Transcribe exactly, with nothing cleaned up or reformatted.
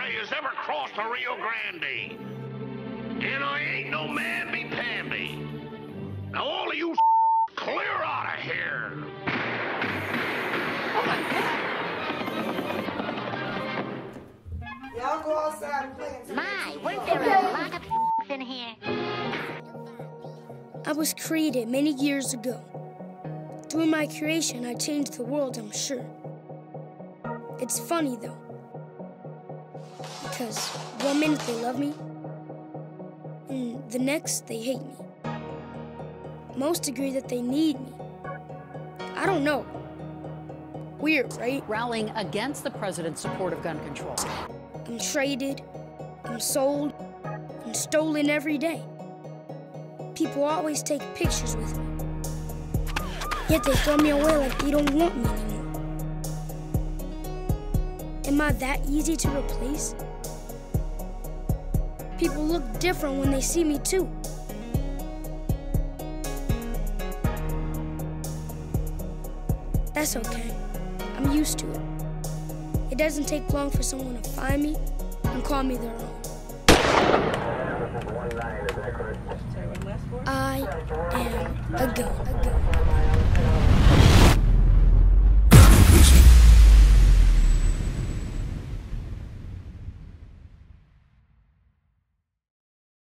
has ever crossed the Rio Grande. And I ain't no mamby-pamby. Now all of you clear out of here. Y'all go outside and play. My, weren't there a lot of in here? I was created many years ago. Through my creation, I changed the world, I'm sure. It's funny, though, because one minute they love me, and the next they hate me. Most agree that they need me. I don't know. Weird, right? Rallying against the president's support of gun control. I'm traded, I'm sold, I'm stolen every day. People always take pictures with me. Yet they throw me away like they don't want me anymore. Am I that easy to replace? People look different when they see me too. That's okay. I'm used to it. It doesn't take long for someone to find me and call me their own. I am a gun. A gun.